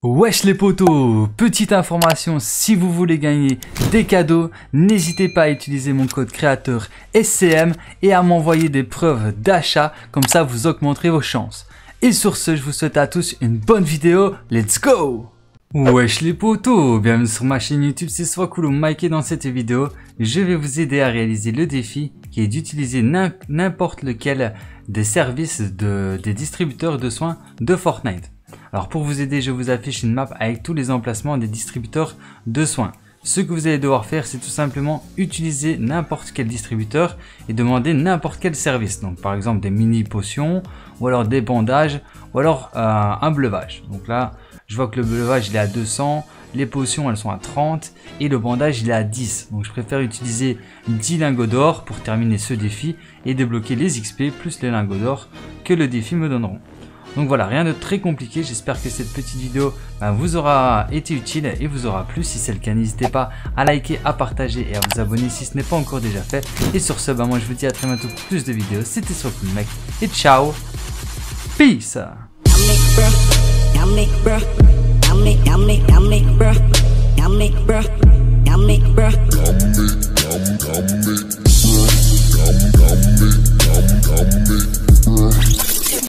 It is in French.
Wesh les potos, petite information, si vous voulez gagner des cadeaux, n'hésitez pas à utiliser mon code créateur SCM et à m'envoyer des preuves d'achat, comme ça vous augmenterez vos chances. Et sur ce, je vous souhaite à tous une bonne vidéo, let's go! Wesh les potos, bienvenue sur ma chaîne YouTube, c'est Swakulu Mike et dans cette vidéo, je vais vous aider à réaliser le défi qui est d'utiliser n'importe lequel des services des distributeurs de soins de Fortnite. Alors pour vous aider, je vous affiche une map avec tous les emplacements des distributeurs de soins. Ce que vous allez devoir faire, c'est tout simplement utiliser n'importe quel distributeur et demander n'importe quel service. Donc par exemple des mini potions, ou alors des bandages, ou alors un bleuvage. Donc là, je vois que le bleuvage il est à 200, les potions elles sont à 30 et le bandage il est à 10. Donc je préfère utiliser 10 lingots d'or pour terminer ce défi et débloquer les XP plus les lingots d'or que le défi me donneront. Donc voilà, rien de très compliqué, j'espère que cette petite vidéo vous aura été utile et vous aura plu. Si c'est le cas, n'hésitez pas à liker, à partager et à vous abonner si ce n'est pas encore déjà fait. Et sur ce, moi je vous dis à très bientôt pour plus de vidéos. C'était Swakulu Mike et ciao, peace. Yummy, bruh.